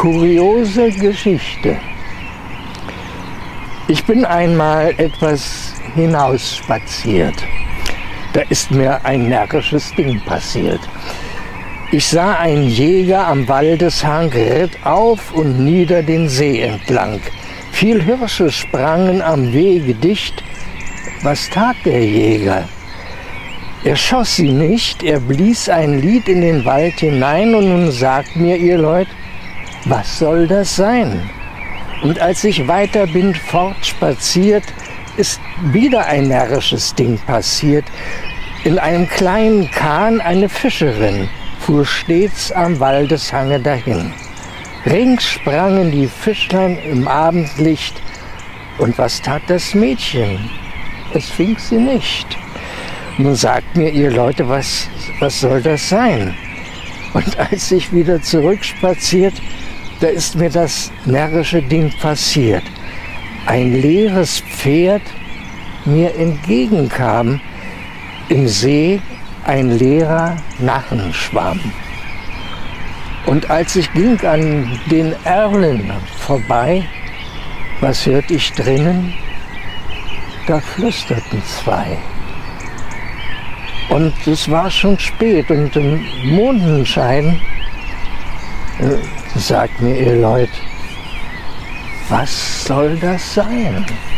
Kuriose Geschichte. Ich bin einmal etwas hinausspaziert. Da ist mir ein närrisches Ding passiert. Ich sah einen Jäger am Waldeshang, ritt auf und nieder den See entlang. Viel Hirsche sprangen am Wege dicht. Was tat der Jäger? Er schoss sie nicht, er blies ein Lied in den Wald hinein und nun sagt mir, ihr Leute, was soll das sein? Und als ich weiter bin, fortspaziert, ist wieder ein närrisches Ding passiert. In einem kleinen Kahn eine Fischerin fuhr stets am Waldeshange dahin. Rings sprangen die Fischlein im Abendlicht. Und was tat das Mädchen? Es fing sie nicht. Nun sagt mir, ihr Leute, was soll das sein? Und als ich wieder zurückspaziert, da ist mir das närrische Ding passiert. Ein leeres Pferd mir entgegenkam, im See ein leerer Narrenschwamm. Und als ich ging an den Erlen vorbei, was hörte ich drinnen? Da flüsterten zwei. Und es war schon spät und im Mondenschein sagt mir, ihr Leute, was soll das sein?